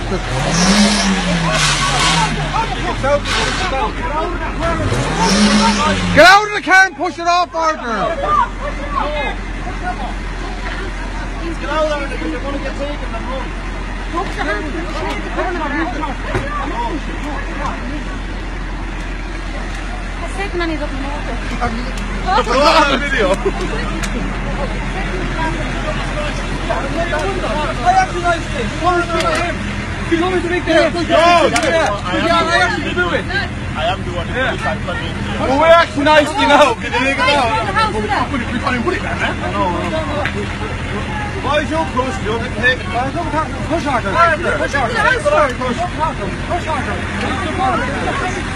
Get out of the car and push it off, Arthur! Get out of there, you're going to get taken and run. Zet me niet op mijn auto. Put it on video. I actually like this. You want to do him? You want me to make the hair? I actually do it. I am doing it. Well, we're actually nice, you know. Can you make it out? Why is your push? You're getting taken. Push harder. Push harder. Push harder.